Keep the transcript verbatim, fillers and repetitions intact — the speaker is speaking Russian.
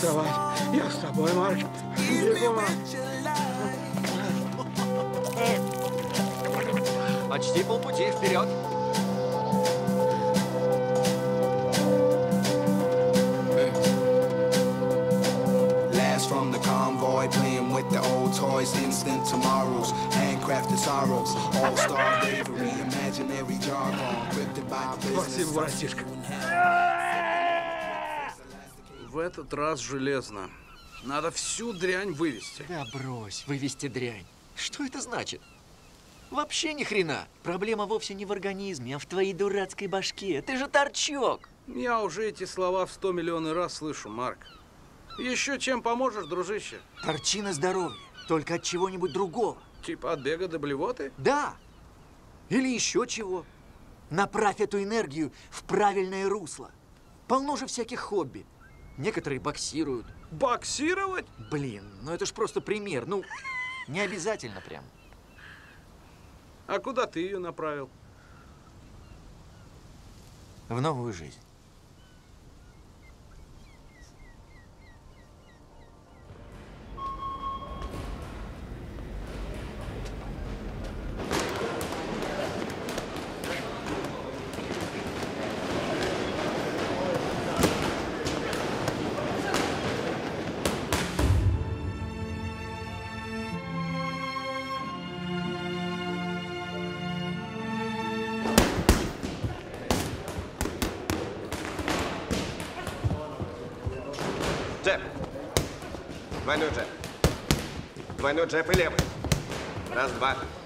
кровать. Я с тобой, Марк. Бегом. Почти полпути вперед. Last from the convoy, playing with the old toys, instant tomorrows, handcrafted sorrows, all-star bravery, imaginary jargon, crypted by Спасибо, business. братишка. В этот раз железно. Надо всю дрянь вывести. Да брось, вывести дрянь. Что это значит? Вообще ни хрена. Проблема вовсе не в организме, а в твоей дурацкой башке. Ты же торчок. Я уже эти слова в сто миллионов раз слышу, Марк. Еще чем поможешь, дружище? Торчи на здоровье, только от чего-нибудь другого. Типа от бега до блевоты? Да. Или еще чего. Направь эту энергию в правильное русло. Полно же всяких хобби. Некоторые боксируют. Боксировать? Блин, ну это ж просто пример. Ну, не обязательно прям. А куда ты ее направил? В новую жизнь. Джеб. Двойной джеб. Двойной джеб и левый. Раз, два.